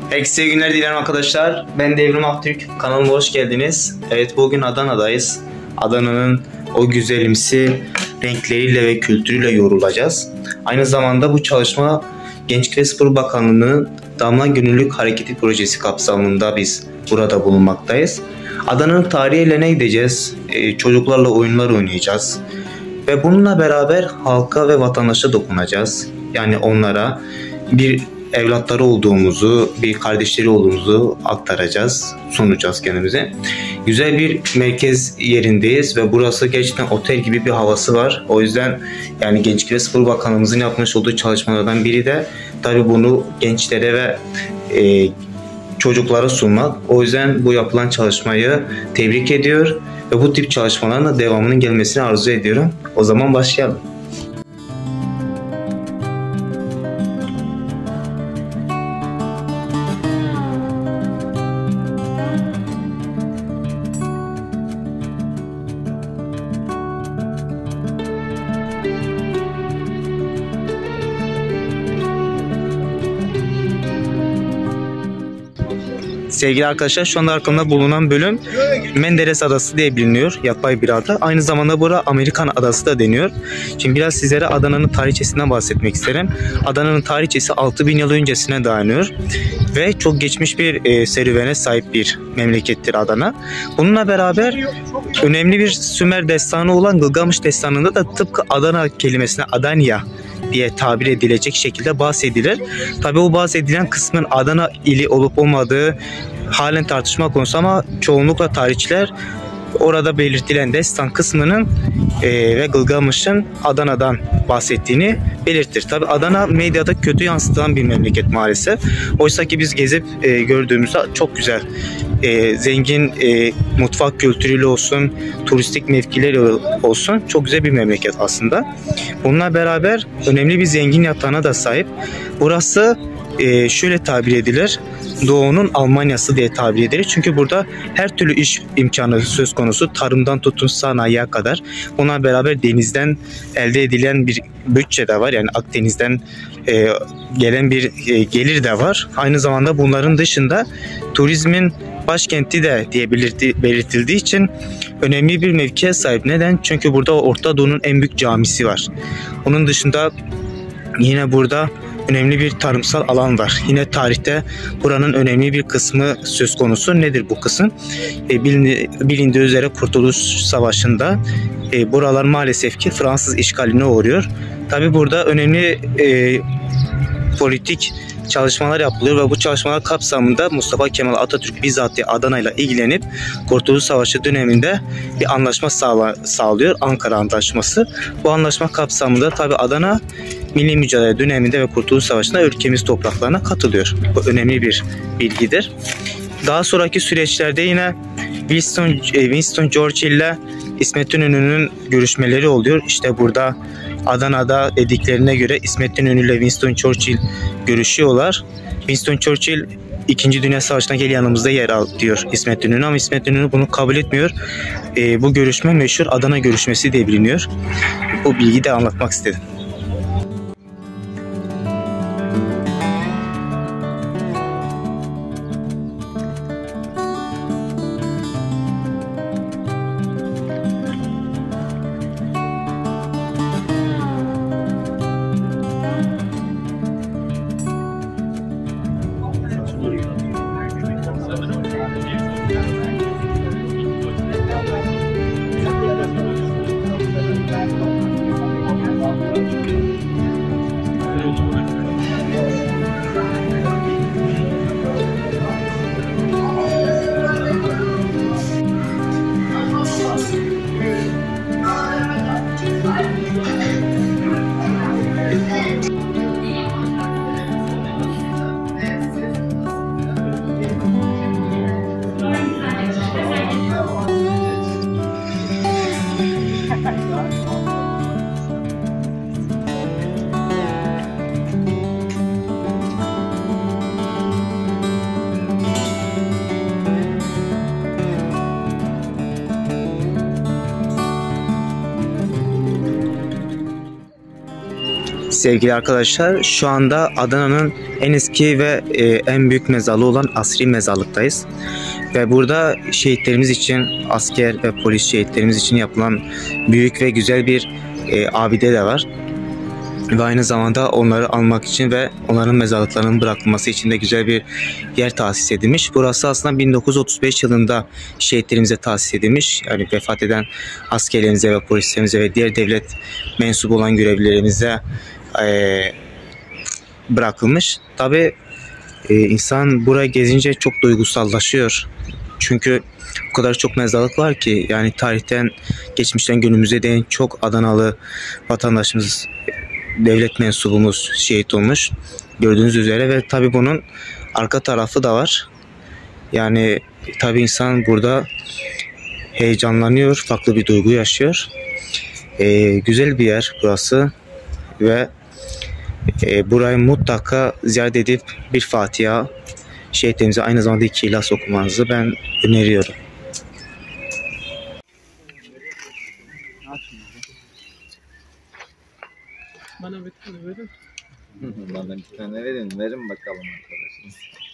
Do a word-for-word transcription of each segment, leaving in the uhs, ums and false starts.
Herkese iyi günler dilerim arkadaşlar. Ben Devrim Aktürk. Kanalıma hoş geldiniz. Evet, bugün Adana'dayız. Adana'nın o güzelimsi renkleriyle ve kültürüyle yorulacağız. Aynı zamanda bu çalışma Gençlik ve Spor Bakanlığı'nın Damla Gönüllülük Hareketi projesi kapsamında biz burada bulunmaktayız. Adana'nın tarihiyle gideceğiz. Ee, çocuklarla oyunlar oynayacağız. Ve bununla beraber halka ve vatandaşa dokunacağız. Yani onlara bir evlatları olduğumuzu, bir kardeşleri olduğumuzu aktaracağız, sunacağız kendimize. Güzel bir merkez yerindeyiz ve burası gerçekten otel gibi bir havası var. O yüzden yani Gençlik ve Spor Bakanlığımızın yapmış olduğu çalışmalardan biri de tabii bunu gençlere ve e, çocuklara sunmak. O yüzden bu yapılan çalışmayı tebrik ediyor ve bu tip çalışmaların da devamının gelmesini arzu ediyorum. O zaman başlayalım. Sevgili arkadaşlar, şu anda arkamda bulunan bölüm Menderes Adası diye biliniyor. Yapay bir ada. Aynı zamanda burada Amerikan Adası da deniyor. Şimdi biraz sizlere Adana'nın tarihçesinden bahsetmek isterim. Adana'nın tarihçesi altı bin yıl öncesine dayanıyor. Ve çok geçmiş bir e, serüvene sahip bir memlekettir Adana. Bununla beraber önemli bir Sümer destanı olan Gılgamış destanında da tıpkı Adana kelimesine Adanya diye tabir edilecek şekilde bahsedilir. Tabii o bahsedilen kısmın Adana ili olup olmadığı halen tartışma konusu ama çoğunlukla tarihçiler orada belirtilen destan kısmının e, ve Gılgamış'ın Adana'dan bahsettiğini belirtir. Tabii Adana medyada kötü yansıtılan bir memleket maalesef. Oysa ki biz gezip e, gördüğümüzde çok güzel, e, zengin e, mutfak kültürüyle olsun, turistik mevkileri olsun, çok güzel bir memleket aslında. Bununla beraber önemli bir zengin yatağına da sahip. Burası e, şöyle tabir edilir: Doğu'nun Almanya'sı diye tabir edilir. Çünkü burada her türlü iş imkanı söz konusu. Tarımdan tutun sanayiye kadar. Buna beraber denizden elde edilen bir bütçe de var. Yani Akdeniz'den e, gelen bir e, gelir de var. Aynı zamanda bunların dışında turizmin başkenti de diye belirti, belirtildiği için önemli bir mevkiye sahip. Neden? Çünkü burada Orta Doğu'nun en büyük camisi var. Onun dışında yine burada önemli bir tarımsal alan var. Yine tarihte buranın önemli bir kısmı söz konusu. Nedir bu kısım? E, bilindi, bilindiği üzere Kurtuluş Savaşı'nda e, buralar maalesef ki Fransız işgaline uğruyor. Tabi burada önemli e, politik çalışmalar yapılıyor ve bu çalışmalar kapsamında Mustafa Kemal Atatürk bizzat Adana ile ilgilenip Kurtuluş Savaşı döneminde bir anlaşma sağla, sağlıyor. Ankara Antlaşması. Bu anlaşma kapsamında tabi Adana Milli Mücadele döneminde ve Kurtuluş Savaşı'nda ülkemiz topraklarına katılıyor. Bu önemli bir bilgidir. Daha sonraki süreçlerde yine Winston, Winston Churchill ile İsmet İnönü'nün görüşmeleri oluyor. İşte burada Adana'da dediklerine göre İsmet İnönü ile Winston Churchill görüşüyorlar. Winston Churchill İkinci Dünya Savaşı'na gel yanımızda yer al diyor İsmet İnönü ama İsmet İnönü bunu kabul etmiyor. E, bu görüşme meşhur Adana görüşmesi diye biliniyor. Bu bilgiyi de anlatmak istedim. Sevgili arkadaşlar, şu anda Adana'nın en eski ve e, en büyük mezarlığı olan Asri Mezarlık'tayız. Ve burada şehitlerimiz için, asker ve polis şehitlerimiz için yapılan büyük ve güzel bir e, abide de var. Ve aynı zamanda onları almak için ve onların mezarlıklarının bırakılması için de güzel bir yer tahsis edilmiş. Burası aslında bin dokuz yüz otuz beş yılında şehitlerimize tahsis edilmiş. Yani vefat eden askerlerimize ve polislerimize ve diğer devlet mensubu olan görevlilerimize e, bırakılmış. Tabi e, insan buraya gezince çok duygusallaşıyor. Çünkü o kadar çok mezarlık var ki, yani tarihten, geçmişten günümüze değin çok Adanalı vatandaşımız, devlet mensubumuz şehit olmuş. Gördüğünüz üzere ve tabi bunun arka tarafı da var. Yani tabi insan burada heyecanlanıyor, farklı bir duygu yaşıyor. Ee, güzel bir yer burası ve e, burayı mutlaka ziyaret edip bir Fatiha, şehitlerimize aynı zamanda iki İhlas okumanızı ben öneriyorum. Bana bir tane verin. Bana bir tane verin. Verin bakalım arkadaşınız.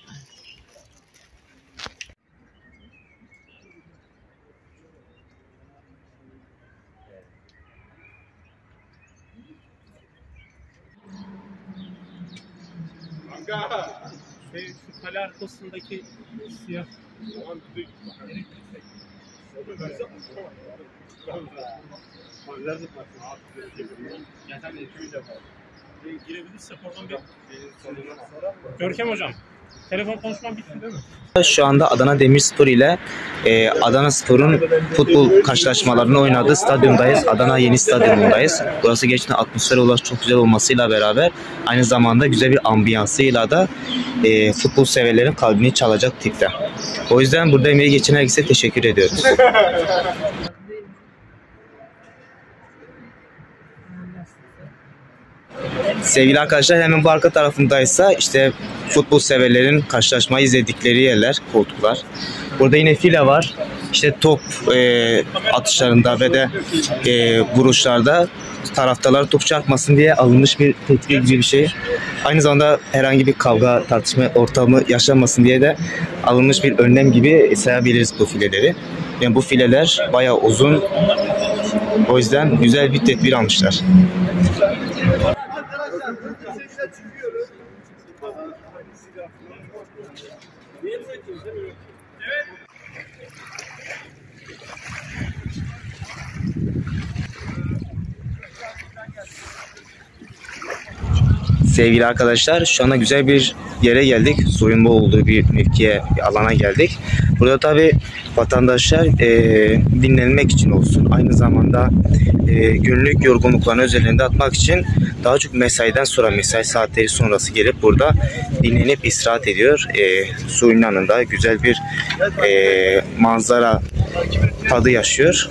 Kanka. Şey, şu kale arkasındaki siyah. Girebilirsek oradan bir... Görkem hocam, telefon konuşmam bitti değil mi? Şu anda Adana Demirspor ile e, Adana Spor'un futbol karşılaşmalarını oynadığı stadyumdayız. Adana Yeni Stadyumundayız. Burası gerçekten atmosfer olarak çok güzel olmasıyla beraber aynı zamanda güzel bir ambiyansıyla da e, futbol severlerin kalbini çalacak tipte. O yüzden burada emeği geçen herkese teşekkür ediyoruz. Sevgili arkadaşlar, hemen bu arka tarafındaysa işte futbol severlerin karşılaşmayı izledikleri yerler, koltuklar. Burada yine file var. İşte top e, atışlarında ve de e, vuruşlarda taraftarlar top çarpmasın diye alınmış bir tedbir gibi bir şey. Aynı zamanda herhangi bir kavga, tartışma ortamı yaşanmasın diye de alınmış bir önlem gibi sayabiliriz bu fileleri. Yani bu fileler bayağı uzun. O yüzden güzel bir tedbir almışlar. Sevgili arkadaşlar, şu anda güzel bir yere geldik. Soyunma olduğu bir mevkiye, bir alana geldik. Burada tabi vatandaşlar e, dinlenmek için olsun, aynı zamanda e, günlük yorgunluklarını üzerinde atmak için daha çok mesaiden sonra, mesai saatleri sonrası gelip burada dinlenip istirahat ediyor. E, suyun yanında güzel bir e, manzara tadı yaşıyor.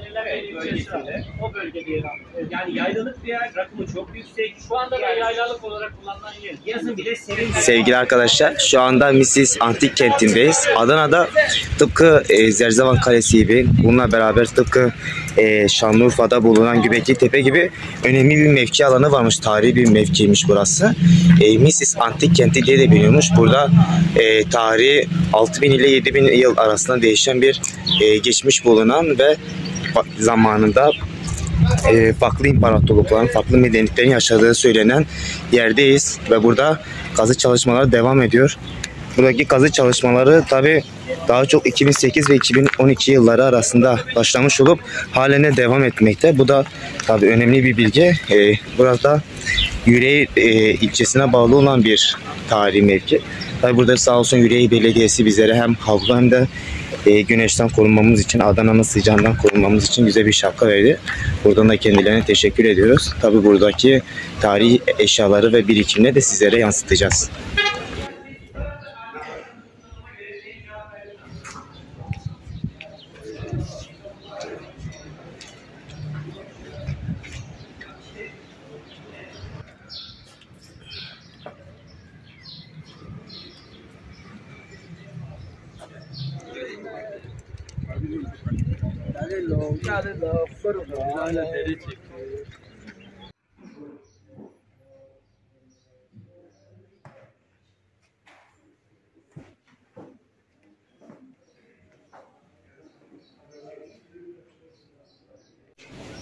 O bölgede yer alıyor. Yani yaylalık bir yer, rakımı çok yüksek. Şu anda da yaylalık olarak kullanılan yer. Yazın bile serin. Sevgili arkadaşlar, şu anda Misis Antik Kenti'ndeyiz. Adana'da tıpkı e, Zerzevan Kalesi gibi, bununla beraber tıpkı e, Şanlıurfa'da bulunan Göbekli Tepe gibi önemli bir mevki alanı varmış. Tarihi bir mevkiymiş burası. E, Misis Antik Kenti diye de biliniyormuş. Burada e, tarihi altı bin ile yedi bin yıl arasında değişen bir e, geçmiş bulunan ve zamanında e, farklı imparatorlukların, farklı medeniyetlerin yaşadığı söylenen yerdeyiz ve burada kazı çalışmaları devam ediyor. Buradaki kazı çalışmaları tabi daha çok iki bin sekiz ve iki bin on iki yılları arasında başlamış olup halen de devam etmekte. Bu da tabi önemli bir bilgi. E, burada Yüreği e, ilçesine bağlı olan bir tarihi mevki. Tabi burada sağ olsun Yüreği Belediyesi bizlere hem havlu hem de e, güneşten korunmamız için, Adana'nın sıcağından korunmamız için güzel bir şapka verdi. Buradan da kendilerine teşekkür ediyoruz. Tabi buradaki tarihi eşyaları ve birikimini de sizlere yansıtacağız.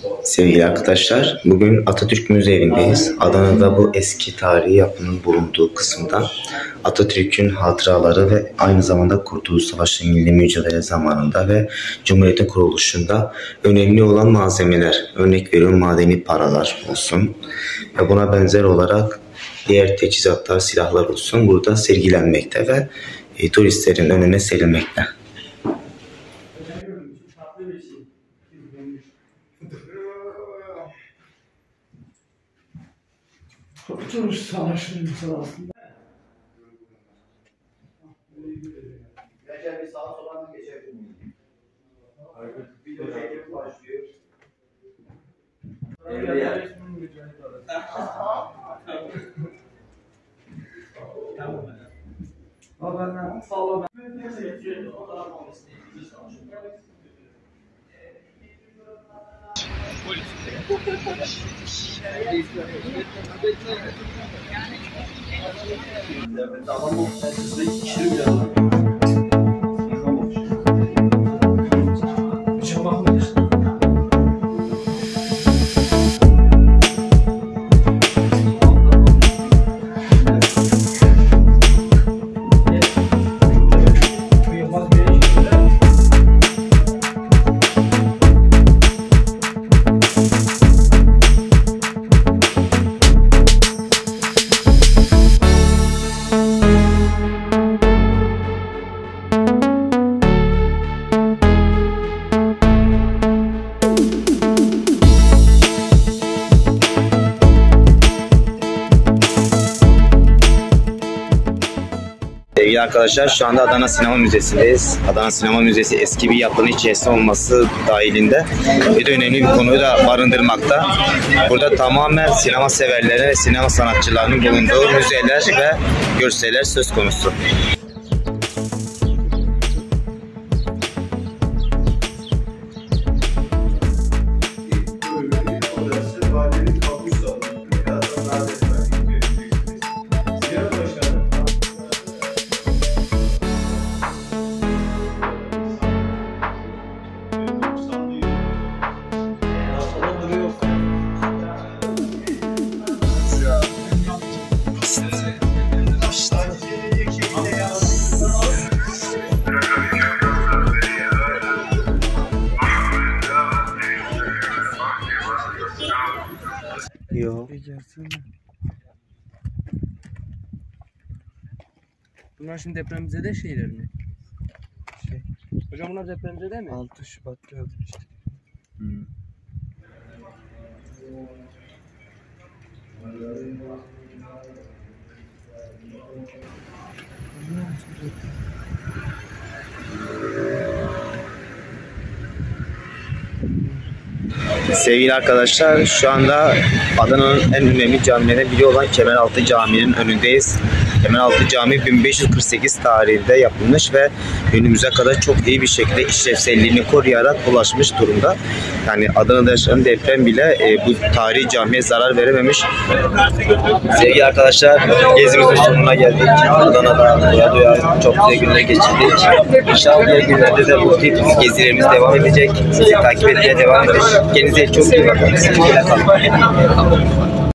Sevgili arkadaşlar, bugün Atatürk Müzesi'ndeyiz. Adana'da bu eski tarihi yapının bulunduğu kısımda Atatürk'ün hatıraları ve aynı zamanda Kurtuluş Savaşı milli mücadele zamanında ve Cumhuriyet'in kuruluşunda önemli olan malzemeler, örnek veriyorum madeni paralar olsun ve buna benzer olarak diğer teçhizatlar, silahlar olsun burada sergilenmekte ve e, turistlerin önüne serilmekte. Kurtuluş Savaşı'nın aslında. Geçer bir sağa sola mı geçebilir miyim? Video çekim başlıyor. Haberler sağlam. Sevgili arkadaşlar, şu anda Adana Sinema Müzesi'ndeyiz. Adana Sinema Müzesi eski bir yapının içerisinde olması dahilinde bir de önemli bir konuyu da barındırmakta. Burada tamamen sinema severlere ve sinema sanatçılarının bulunduğu müzeler ve görseller söz konusu. Yok. Bunlar şimdi depremzede şeyler mi? Şey. Hocam bunlar depremzede mi? altı Şubat'ta yazmıştı. Hmm. Sevgili arkadaşlar, şu anda Adana'nın en önemli camilerinden biri olan Kemeraltı Camii'nin önündeyiz. Kemeraltı Camii bin beş yüz kırk sekiz tarihinde yapılmış ve günümüze kadar çok iyi bir şekilde işlevselliğini koruyarak ulaşmış durumda. Yani Adana'da yaşanan deprem bile e, bu tarihi camiye zarar verememiş. Sevgili arkadaşlar, gezimizin sonuna geldik. Adana'da doya doya çok güzel günler geçirdik. İnşallah diğer günlerde de bu tip gezilerimiz devam edecek. Sizi takip etmeye devam edeceğiz. Kendinize çok iyi bakın. Sevgiyle kalın.